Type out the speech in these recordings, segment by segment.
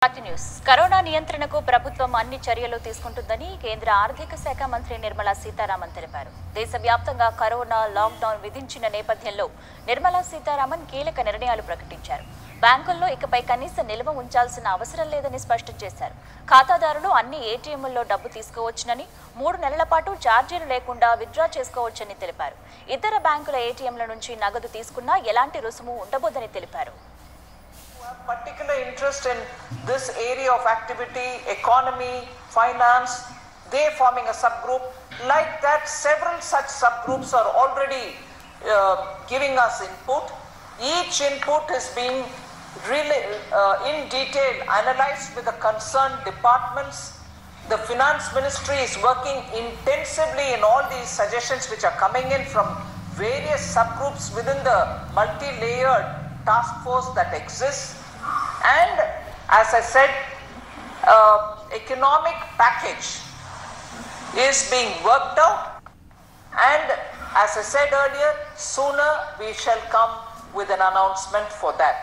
News corona నియంత్రణకు ప్రభుత్వం అన్ని చర్యలు తీసుకుంటుందని కేంద్ర ఆర్థిక శాఖ మంత్రి నిర్మలా సీతారామన్ తెలిపారు. దేశవ్యాప్తంగా కరోనా లాక్డౌన్ విధించిన నేపథ్యంలో నిర్మలా సీతారామన్ కీలక నిర్ణయాలు ప్రకటించారు. బ్యాంకుల్లో ఇకపై కనీస నిల్వ ఉంచాల్సిన అవసరం లేదని స్పష్టం చేశారు. ఖాతాదారులు అన్ని ఏటీఎంల్లో డబ్బు తీసుకోవచ్చునని, 3 నెలల పాటు ఛార్జీలు లేకుండా విత్డ్రా చేసుకోవచ్చని తెలిపారు. ఇతర బ్యాంకుల ఏటీఎంల నుంచి నగదు తీసుకున్నా ఎలాంటి రుసుము ఉండబోదని తెలిపారు. Particular interest in this area of activity, economy, finance, they forming a subgroup. Like that, several such subgroups are already giving us input. Each input is being really in detail analyzed with the concerned departments. The finance ministry is working intensively in all these suggestions which are coming in from various subgroups within the multi-layered task force that exists. And as I said, economic package is being worked out, and as I said earlier, sooner we shall come with an announcement for that.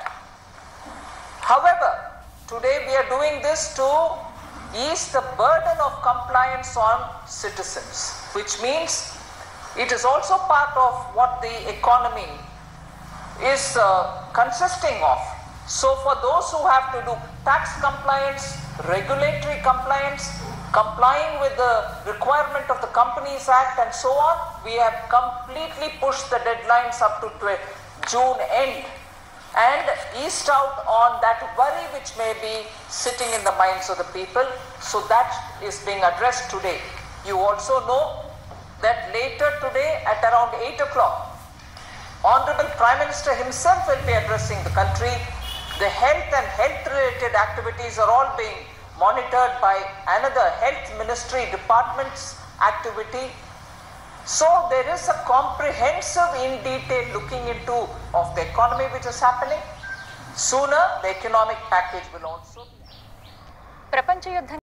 However, today we are doing this to ease the burden of compliance on citizens, which means it is also part of what the economy is consisting of. So for those who have to do tax compliance, regulatory compliance, complying with the requirement of the Companies Act and so on, we have completely pushed the deadlines up to June end and eased out on that worry which may be sitting in the minds of the people. So that is being addressed today. You also know that later today at around 8 o'clock, Honorable Prime Minister himself will be addressing the country. The health and health-related activities are all being monitored by another health ministry department's activity. So there is a comprehensive, in detail looking into of the economy which is happening. Sooner the economic package will also be.